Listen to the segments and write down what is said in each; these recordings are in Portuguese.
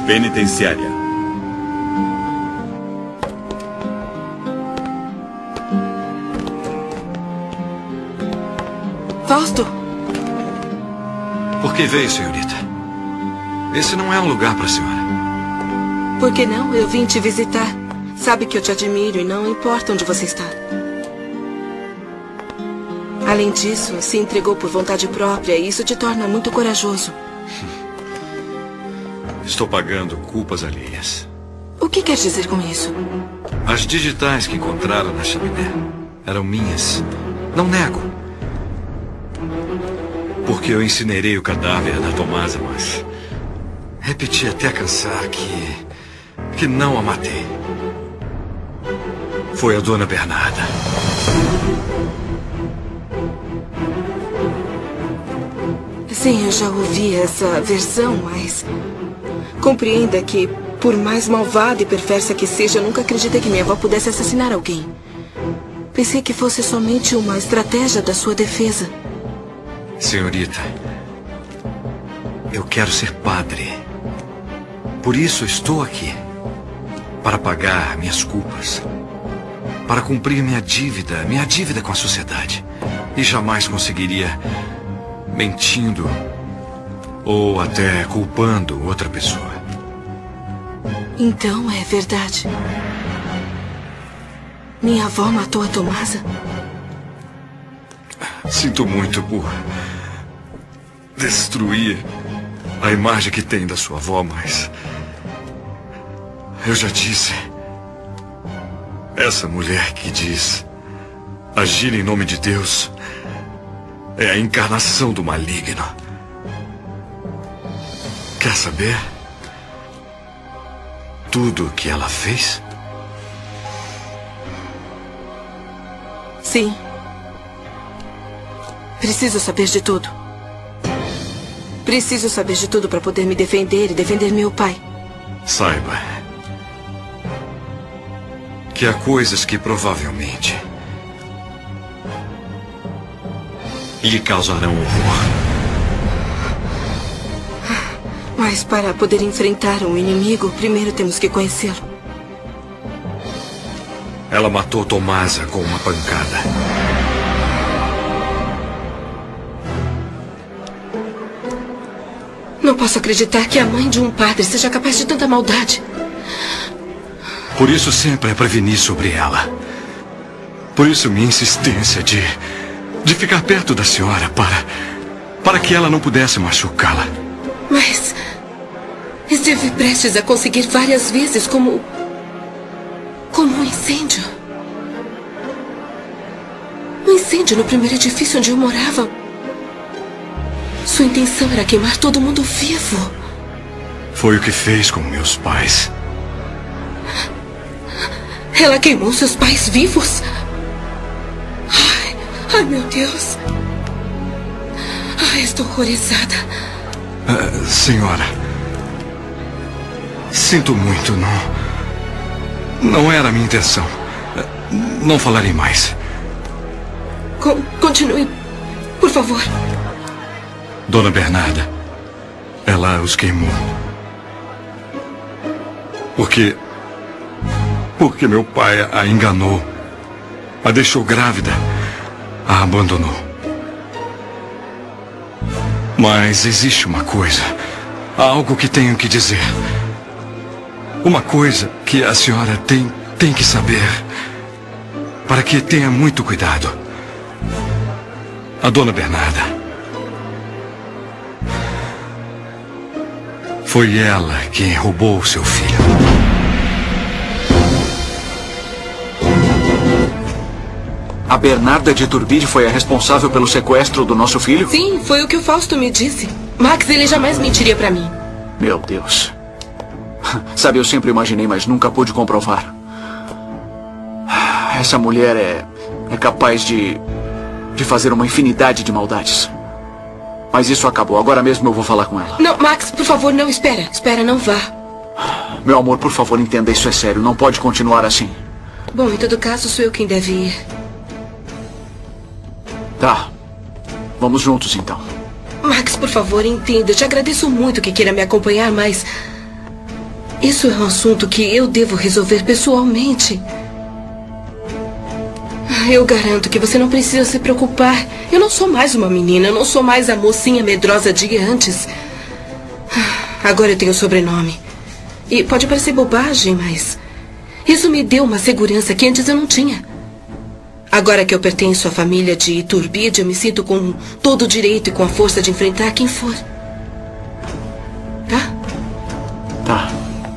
penitenciária. Fausto? Por que veio, senhorita? Esse não é um lugar para a senhora. Por que não? Eu vim te visitar. Sabe que eu te admiro e não importa onde você está. Além disso, se entregou por vontade própria e isso te torna muito corajoso. Estou pagando culpas alheias. O que quer dizer com isso? As digitais que encontraram na chaminé eram minhas. Não nego. Porque eu incinerei o cadáver da Tomasa, mas repeti até cansar que não a matei. Foi a Dona Bernarda. Sim, eu já ouvi essa versão, mas compreenda que, por mais malvada e perversa que seja, eu nunca acreditei que minha avó pudesse assassinar alguém. Pensei que fosse somente uma estratégia da sua defesa. Senhorita, eu quero ser padre. Por isso estou aqui. Para pagar minhas culpas. Para cumprir minha dívida com a sociedade. E jamais conseguiria mentindo ou até culpando outra pessoa. Então é verdade. Minha avó matou a Tomasa? Sinto muito por destruir a imagem que tem da sua avó, mas eu já disse. Essa mulher que diz agir em nome de Deus é a encarnação do maligno. Quer saber? Tudo o que ela fez? Sim. Preciso saber de tudo. Preciso saber de tudo para poder me defender e defender meu pai. Saiba que há coisas que provavelmente lhe causarão horror. Mas para poder enfrentar um inimigo, primeiro temos que conhecê-lo. Ela matou Tomasa com uma pancada. Não posso acreditar que a mãe de um padre seja capaz de tanta maldade. Por isso sempre a preveni sobre ela. Por isso minha insistência de ficar perto da senhora para que ela não pudesse machucá-la. Mas esteve prestes a conseguir várias vezes como um incêndio. Um incêndio no primeiro edifício onde eu morava. Sua intenção era queimar todo mundo vivo. Foi o que fez com meus pais. Ela queimou seus pais vivos? Ai, meu Deus. Ai, estou horrorizada. Senhora, sinto muito, não era a minha intenção. Não falarei mais. Continue, por favor. Dona Bernarda, ela os queimou. Porque meu pai a enganou, a deixou grávida, a abandonou. Mas existe uma coisa, algo que tenho que dizer. Uma coisa que a senhora tem que saber, para que tenha muito cuidado. A Dona Bernarda, foi ela quem roubou seu filho. A Bernarda de Iturbide foi a responsável pelo sequestro do nosso filho? Sim, foi o que o Fausto me disse. Max, ele jamais mentiria pra mim. Meu Deus. Sabe, eu sempre imaginei, mas nunca pude comprovar. Essa mulher é capaz de fazer uma infinidade de maldades. Mas isso acabou. Agora mesmo eu vou falar com ela. Não, Max, por favor, não, espera. Espera, não vá. Meu amor, por favor, entenda, isso é sério. Não pode continuar assim. Bom, em todo caso, sou eu quem deve ir. Tá. Vamos juntos, então. Max, por favor, entenda. Eu te agradeço muito que queira me acompanhar, mas Isso é um assunto que eu devo resolver pessoalmente. Eu garanto que você não precisa se preocupar. Eu não sou mais uma menina, eu não sou mais a mocinha medrosa de antes. Agora eu tenho sobrenome. E pode parecer bobagem, mas isso me deu uma segurança que antes eu não tinha. Agora que eu pertenço à família de Iturbide, eu me sinto com todo o direito e com a força de enfrentar quem for. Tá? Tá.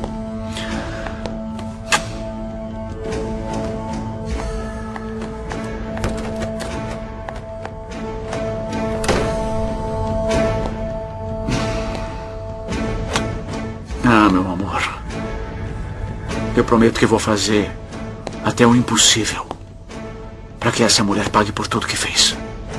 Ah, meu amor. Eu prometo que vou fazer até o impossível para que essa mulher pague por tudo que fez.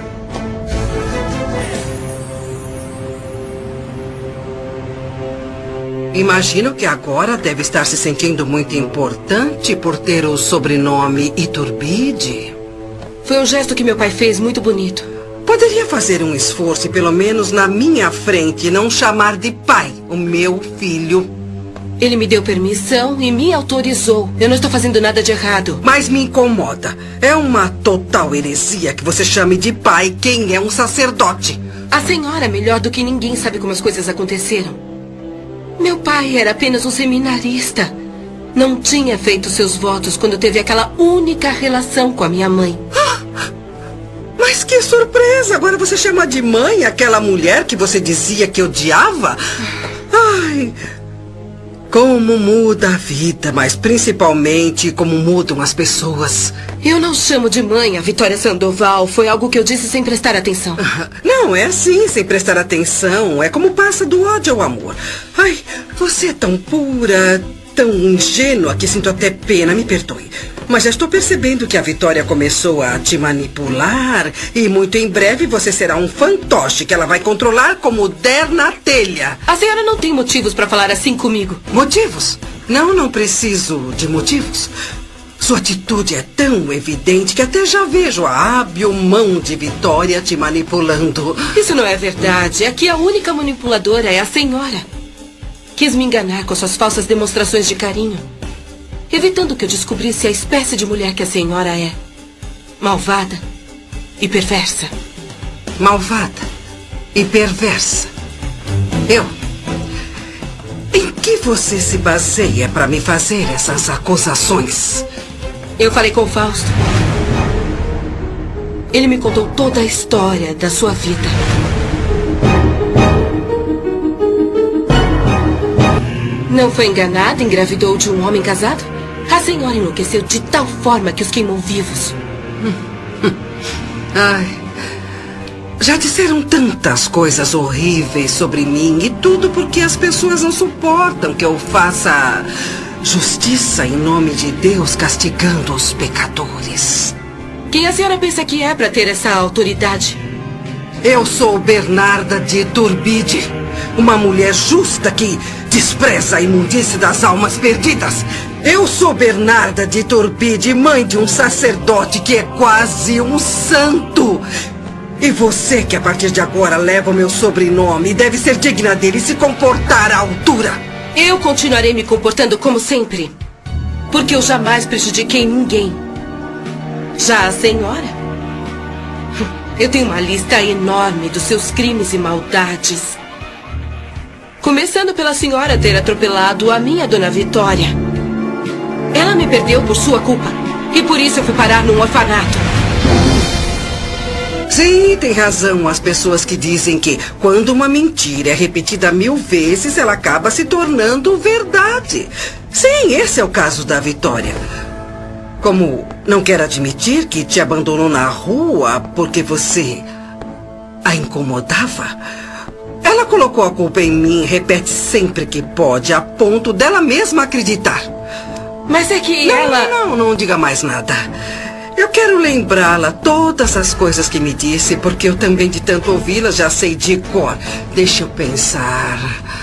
Imagino que agora deve estar se sentindo muito importante por ter o sobrenome Iturbide. Foi um gesto que meu pai fez muito bonito. Poderia fazer um esforço e pelo menos na minha frente não chamar de pai o meu filho. Ele me deu permissão e me autorizou. Eu não estou fazendo nada de errado. Mas me incomoda. É uma total heresia que você chame de pai quem é um sacerdote. A senhora, melhor do que ninguém, sabe como as coisas aconteceram. Meu pai era apenas um seminarista. Não tinha feito seus votos quando teve aquela única relação com a minha mãe. Mas que surpresa! Agora você chama de mãe aquela mulher que você dizia que odiava? Ai... Como muda a vida, mas principalmente como mudam as pessoas. Eu não chamo de mãe a Vitória Sandoval. Foi algo que eu disse sem prestar atenção. Não, é assim, sem prestar atenção. É como passa do ódio ao amor. Ai, você é tão pura, tão ingênua que sinto até pena, me perdoe. Mas já estou percebendo que a Vitória começou a te manipular e muito em breve você será um fantoche que ela vai controlar como der na telha. A senhora não tem motivos para falar assim comigo. Motivos? Não preciso de motivos. Sua atitude é tão evidente que até já vejo a hábil mão de Vitória te manipulando. Isso não é verdade. Aqui a única manipuladora é a senhora. Quis me enganar com suas falsas demonstrações de carinho, evitando que eu descobrisse a espécie de mulher que a senhora é. Malvada e perversa. Malvada e perversa. Em que você se baseia para me fazer essas acusações? Eu falei com o Fausto. Ele me contou toda a história da sua vida. Não foi enganada, engravidou de um homem casado? A senhora enlouqueceu de tal forma que os queimou vivos. Ai, já disseram tantas coisas horríveis sobre mim e tudo porque as pessoas não suportam que eu faça justiça em nome de Deus castigando os pecadores. Quem a senhora pensa que é para ter essa autoridade? Eu sou Bernarda de Iturbide, uma mulher justa que despreza a imundície das almas perdidas. Eu sou Bernarda de Iturbide, mãe de um sacerdote que é quase um santo. E você que a partir de agora leva o meu sobrenome deve ser digna dele e se comportar à altura. Eu continuarei me comportando como sempre, porque eu jamais prejudiquei ninguém. Já a senhora? Eu tenho uma lista enorme dos seus crimes e maldades. Começando pela senhora ter atropelado a minha dona Vitória. Ela me perdeu por sua culpa. E por isso eu fui parar num orfanato. Sim, tem razão as pessoas que dizem que quando uma mentira é repetida 1000 vezes, ela acaba se tornando verdade. Sim, esse é o caso da Vitória. Como não quer admitir que te abandonou na rua porque você a incomodava, ela colocou a culpa em mim, repete sempre que pode, a ponto dela mesma acreditar. Mas é que ela... Não diga mais nada. Eu quero lembrá-la todas as coisas que me disse, porque eu também, de tanto ouvi-las, já sei de cor. Deixa eu pensar.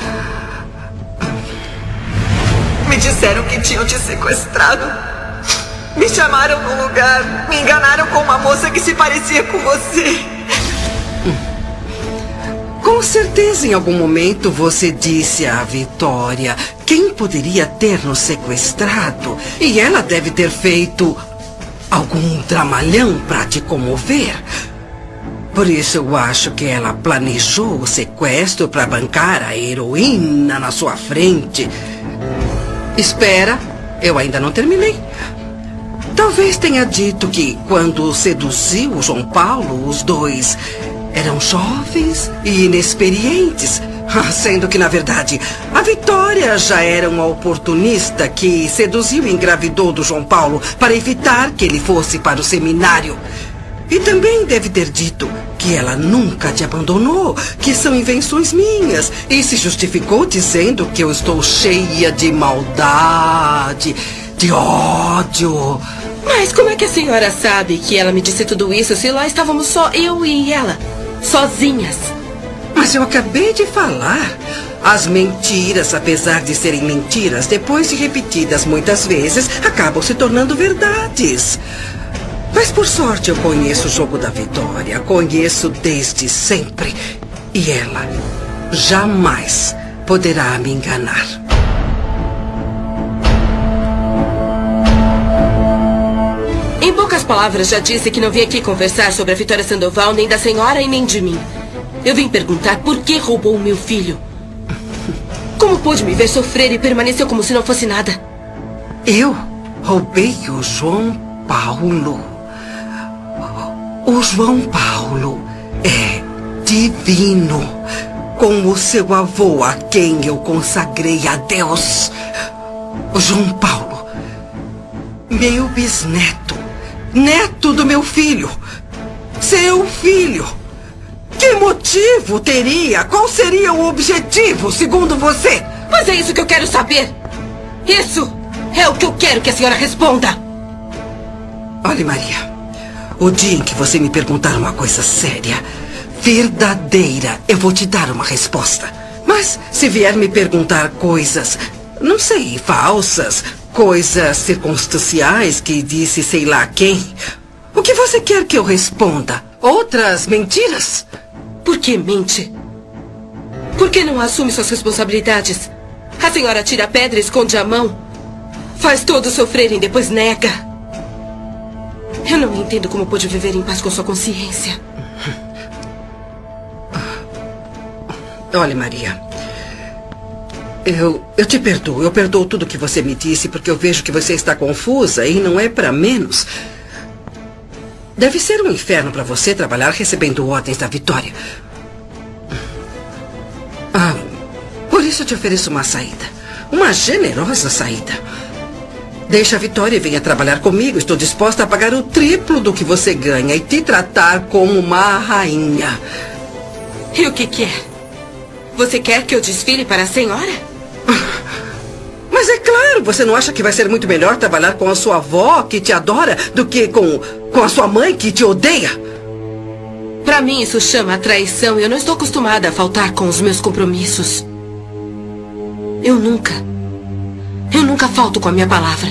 Me disseram que tinham te sequestrado. Me chamaram num lugar, me enganaram com uma moça que se parecia com você. Com certeza, em algum momento, você disse à Vitória quem poderia ter nos sequestrado. E ela deve ter feito algum dramalhão para te comover. Por isso eu acho que ela planejou o sequestro para bancar a heroína na sua frente. Espera, eu ainda não terminei. Talvez tenha dito que quando seduziu o João Paulo, os dois eram jovens e inexperientes. Sendo que, na verdade, a Vitória já era uma oportunista que seduziu e engravidou do João Paulo para evitar que ele fosse para o seminário. E também deve ter dito que ela nunca te abandonou, que são invenções minhas, e se justificou dizendo que eu estou cheia de maldade, de ódio. Mas como é que a senhora sabe que ela me disse tudo isso se lá estávamos só eu e ela, sozinhas? Mas eu acabei de falar. As mentiras, apesar de serem mentiras, depois de repetidas muitas vezes, acabam se tornando verdades. Mas por sorte eu conheço o jogo da Vitória, conheço desde sempre. E ela jamais poderá me enganar. Em poucas palavras, já disse que não vim aqui conversar sobre a Vitória Sandoval, nem da senhora e nem de mim. Eu vim perguntar por que roubou o meu filho. Como pôde me ver sofrer e permaneceu como se não fosse nada? Eu roubei o João Paulo. O João Paulo é divino, como o seu avô, a quem eu consagrei a Deus. O João Paulo, meu bisneto, neto do meu filho, seu filho. Que motivo teria? Qual seria o objetivo, segundo você? Mas é isso que eu quero saber. Isso é o que eu quero que a senhora responda. Olhe, Maria, o dia em que você me perguntar uma coisa séria, verdadeira, eu vou te dar uma resposta. Mas se vier me perguntar coisas, não sei, falsas, coisas circunstanciais que disse sei lá quem, o que você quer que eu responda? Outras mentiras? Por que mente? Por que não assume suas responsabilidades? A senhora tira a pedra e esconde a mão. Faz todos sofrerem, depois nega. Eu não entendo como pôde viver em paz com sua consciência. Olha, Maria, eu te perdoo. Eu perdoo tudo que você me disse, porque eu vejo que você está confusa e não é para menos. Deve ser um inferno para você trabalhar recebendo ordens da Vitória. Por isso eu te ofereço uma saída. Uma generosa saída. Deixa a Vitória e venha trabalhar comigo. Estou disposta a pagar o triplo do que você ganha e te tratar como uma rainha. E o que quer? Você quer que eu desfile para a senhora? Mas é claro, você não acha que vai ser muito melhor trabalhar com a sua avó, que te adora, do que com a sua mãe, que te odeia? Para mim, isso chama traição e eu não estou acostumada a faltar com os meus compromissos. Eu nunca falto com a minha palavra.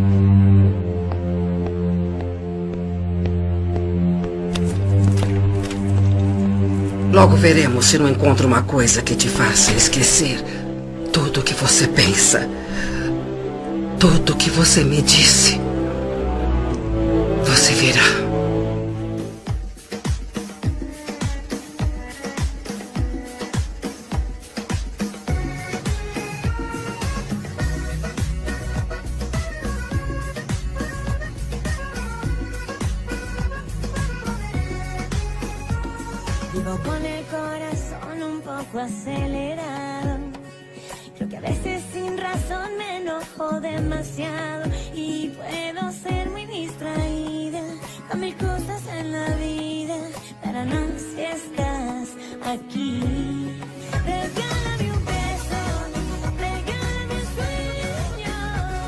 Logo veremos se não encontro uma coisa que te faça esquecer tudo o que você pensa. Tudo o que você me disse. Você verá. Vivo con el corazón un poco acelerado. Creo que a veces sin razón me enojo demasiado y puedo ser muy distraída con mil cosas en la vida, pero no si estás aquí. Regálame un beso, regálame un sueño.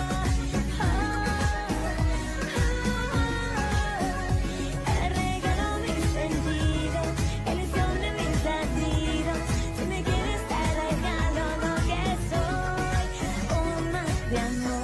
Te regalo mis sentidos, elección de mis latidos. Si me quieres te regalo lo que soy, un mar de amor.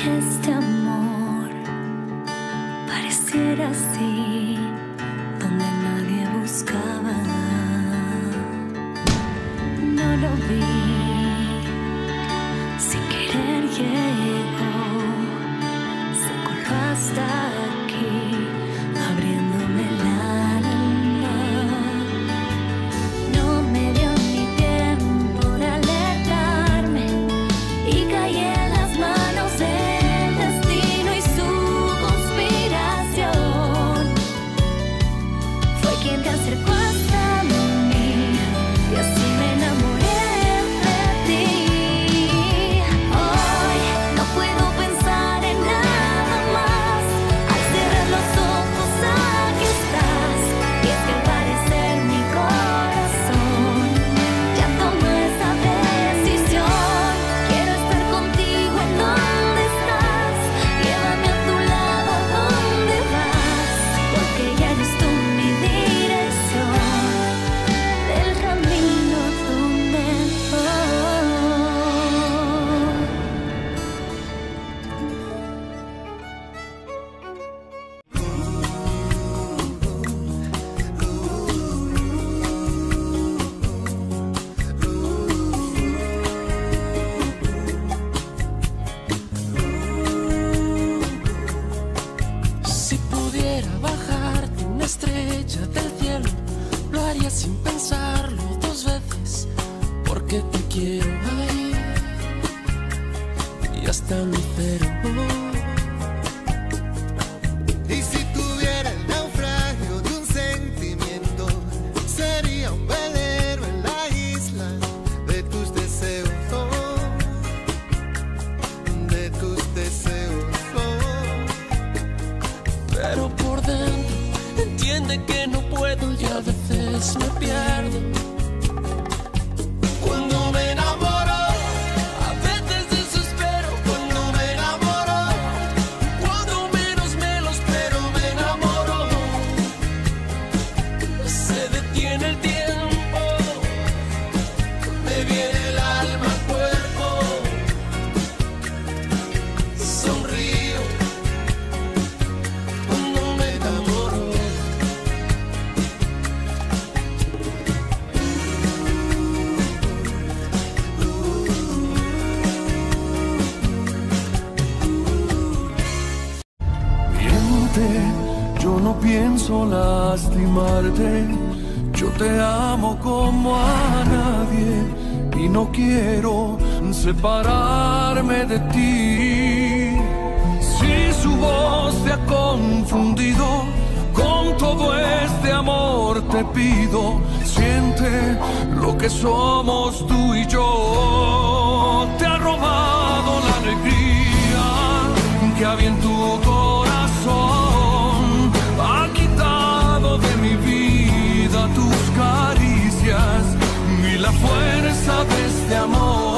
Este amor pareciera así, donde nadie buscaba. No lo vi, sin querer llegó, se coló hasta aquí, abriéndome el alma. No me dio ni tiempo de alejarme y caí en las manos del destino y su conspiración. Fue quien te acercó hasta mí y así me enamoré de ti. Hoy no puedo pensar en nada más. Al cerrar los ojos aquí estás. Y es que al parecer mi corazón ya tomó esa decisión. Quiero estar contigo en donde estás. Llévame a tu lado donde vas, porque ya eres tú mi dirección del camino donde voy. Si pudiera bajarte una estrella del cielo, lo haría sin pensarlo dos veces, porque te quiero ahí y hasta mi cero. Y si tuviera el naufragio de un sentimiento, sería un velero en la isla de tus deseos, de tus deseos. Pero por dentro entiende que no puedo y a veces me pierdo. Cuando me enamoro, a veces desespero. Cuando me enamoro, cuando menos me lo espero, me enamoro. Se detiene el tiempo, me viene el alma al cuerpo. Sonrío cuando me enamoro. Miente, yo no pienso lastimarte. Yo te amo como a nadie y no quiero separarme de ti. Si su voz te ha confundido, con todo este amor te pido, siente lo que somos tú y yo. Te ha robado la alegría que había en tu corazón, ha quitado de mi vida tus caricias y la fuerza de este amor.